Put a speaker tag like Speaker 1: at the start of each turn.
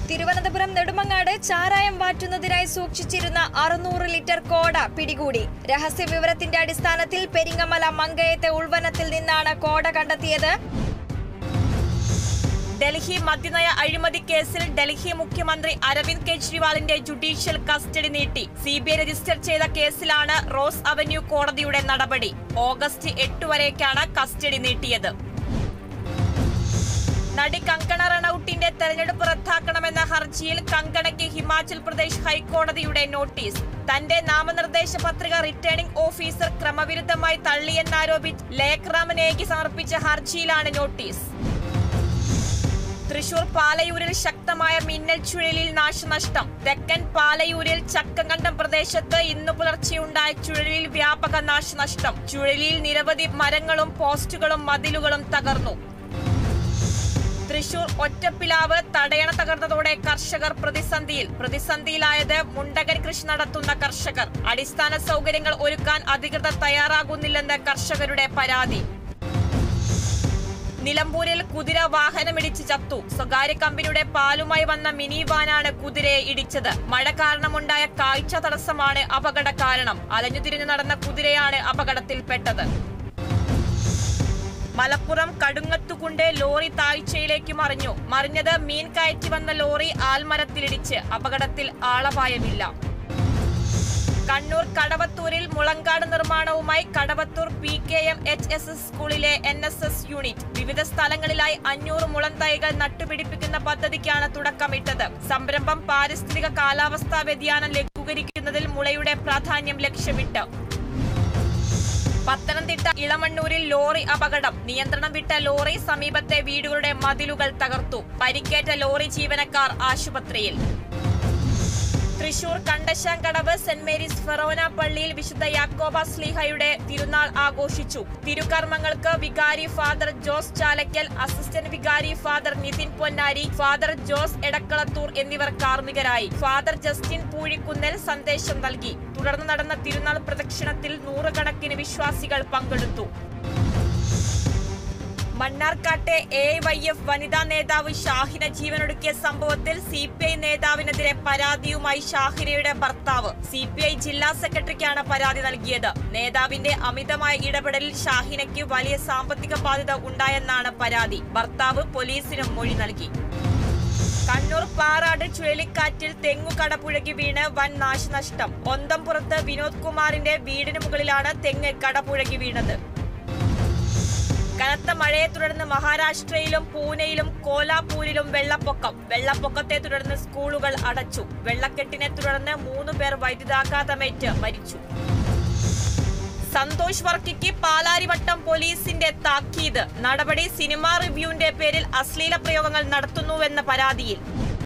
Speaker 1: തിരുവനന്തപുരം നെടുമങ്ങാട് ചാരായം വാറ്റുന്നതിനായി സൂക്ഷിച്ചിരുന്ന 600 ലിറ്റർ കോട പിടികൂടി. രഹസ്യ വിവരത്തിന്റെ അടിസ്ഥാനത്തിൽ പെരിങ്ങമല മങ്കയത്തെ ഉൾവനത്തിൽ നിന്നാണ് കോട കണ്ടെത്തിയത്.
Speaker 2: ഡൽഹി മദ്യനയ അഴിമതി കേസിൽ ഡൽഹി മുഖ്യമന്ത്രി അരവിന്ദ് കെജ്രിവാളിന്റെ ജുഡീഷ്യൽ കസ്റ്റഡി നീട്ടി. CBI രജിസ്റ്റർ ചെയ്ത കേസിലാണ് റോസ് അവന്യൂ കോടതിയുടെ നടപടി. ഓഗസ്റ്റ് 8 വരേക്കാണ് കസ്റ്റഡി നീട്ടിയത്. നടി കങ്കണ റണൌട്ടിന്റെ തെരഞ്ഞെടുപ്പ് റദ്ദാക്കണമെന്ന ഹർജിയിൽ കങ്കണയ്ക്ക് ഹിമാചൽ പ്രദേശ് ഹൈക്കോടതിയുടെ നോട്ടീസ്. തന്റെ നാമനിർദ്ദേശ പത്രിക റിട്ടേണിംഗ് ഓഫീസർ ക്രമവിരുദ്ധമായി തള്ളിയെന്നാരോപിച്ച് ലേഖ്റാമനേക്ക് സമർപ്പിച്ച ഹർജിയിലാണ് നോട്ടീസ്. തൃശൂർ പാലയൂരിൽ ശക്തമായ മിന്നൽ ചുഴലിയിൽ നാശനഷ്ടം. തെക്കൻ പാലയൂരിൽ ചക്കങ്കണ്ടം പ്രദേശത്ത് ഇന്നു പുലർച്ചെയുണ്ടായ ചുഴലിയിൽ വ്യാപക നാശനഷ്ടം. ചുഴലിയിൽ നിരവധി മരങ്ങളും പോസ്റ്റുകളും മതിലുകളും തകർന്നു. തൃശൂർ ഒറ്റപ്പിലാവ് തടയണ തകർന്നതോടെ കർഷകർ പ്രതിസന്ധിയിലായത് മുണ്ടകൻ കൃഷി നടത്തുന്ന കർഷകർ. അടിസ്ഥാന സൗകര്യങ്ങൾ ഒരുക്കാൻ അധികൃതർ തയ്യാറാകുന്നില്ലെന്ന് കർഷകരുടെ പരാതി. നിലമ്പൂരിൽ കുതിര വാഹനമിടിച്ച് ചത്തു. സ്വകാര്യ കമ്പനിയുടെ പാലുമായി വന്ന മിനി വാനാണ് കുതിരയെ ഇടിച്ചത്. മഴ കാരണമുണ്ടായ കാഴ്ച തടസ്സമാണ് അപകട കാരണം. അലഞ്ഞുതിരിഞ്ഞു നടന്ന കുതിരയാണ് അപകടത്തിൽപ്പെട്ടത്. മലപ്പുറം കടുങ്ങത്തുകുണ്ട് ലോറി താഴ്ചയിലേക്ക് മറിഞ്ഞത് മീൻ കയറ്റി വന്ന ലോറി ആൽമരത്തിലിടിച്ച്. അപകടത്തിൽ ആളപായമില്ല. കണ്ണൂർ കടവത്തൂരിൽ മുളങ്കാട് നിർമ്മാണവുമായി കടവത്തൂർ PKM HSS സ്കൂളിലെ NSS യൂണിറ്റ്. വിവിധ സ്ഥലങ്ങളിലായി 500 മുളം തൈകൾ നട്ടുപിടിപ്പിക്കുന്ന പദ്ധതിക്കാണ് തുടക്കമിട്ടത്. സംരംഭം പാരിസ്ഥിതിക കാലാവസ്ഥാ വ്യതിയാനം ലഘൂകരിക്കുന്നതിൽ മുളയുടെ പ്രാധാന്യം ലക്ഷ്യമിട്ട്. പത്തനംതിട്ട ഇളമണ്ണൂരിൽ ലോറി അപകടം. നിയന്ത്രണം വിട്ട ലോറി സമീപത്തെ വീടുകളുടെ മതിലുകൾ തകർത്തു. പരിക്കേറ്റ ലോറി ജീവനക്കാർ ആശുപത്രിയിൽ. Thrissur Kandassankadavu saint Mary's forane പള്ളിയിൽ വിശുദ്ധ യാക്കോബ ശ്ലീഹയുടെ തിരുനാൾ ആഘോഷിച്ചു. തിരുകർമ്മങ്ങൾക്ക് വികാരി ഫാദർ ജോസ് ചാലക്കൽ, അസിസ്റ്റന്റ് വികാരി ഫാദർ നിതിൻ പൊന്നാരി, ഫാദർ ജോസ് എടക്കളത്തൂർ എന്നിവർ കാർമ്മികരായി. ഫാദർ ജസ്റ്റിൻ പൂഴിക്കുന്നൽ സന്ദേശം നൽകി. തുടർന്ന് നടന്ന തിരുനാൾ പ്രദക്ഷിണത്തിൽ നൂറുകണക്കിന് വിശ്വാസികൾ പങ്കെടുത്തു. മണ്ണാർക്കാട്ടെ AYF വനിതാ നേതാവ് ഷാഹിന ജീവനൊടുക്കിയ സംഭവത്തിൽ CPI നേതാവിനെതിരെ പരാതിയുമായി ഷാഹിനയുടെ ഭർത്താവ്. CPI ജില്ലാ സെക്രട്ടറിക്കാണ് പരാതി നൽകിയത്. നേതാവിന്റെ അമിതമായ ഇടപെടലിൽ ഷാഹിനയ്ക്ക് വലിയ സാമ്പത്തിക ബാധ്യത ഉണ്ടായെന്നാണ് പരാതി. ഭർത്താവ് പോലീസിനും മൊഴി നൽകി. കണ്ണൂർ പാറാട് ചുഴലിക്കാറ്റിൽ തെങ്ങു കടപുഴകി വീണ് വൻ നാശനഷ്ടം. ഒന്തംപുറത്ത് വിനോദ് കുമാറിന്റെ വീടിന് മുകളിലാണ് തെങ്ങ് കടപുഴകി വീണത്. കനത്ത മഴയെ തുടർന്ന് മഹാരാഷ്ട്രയിലും പൂനെയിലും കോലാപൂരിലും വെള്ളപ്പൊക്കത്തെ തുടർന്ന് സ്കൂളുകൾ അടച്ചു. വെള്ളക്കെട്ടിനെ തുടർന്ന് 3 പേർ വൈദ്യുതാഘാതമേറ്റ് മരിച്ചു. സന്തോഷ് വർക്കിക്ക് പാലാരിവട്ടം പോലീസിന്റെ താക്കീത്. നടപടി സിനിമാ റിവ്യൂവിന്റെ പേരിൽ അശ്ലീല പ്രയോഗങ്ങൾ നടത്തുന്നുവെന്ന പരാതിയിൽ.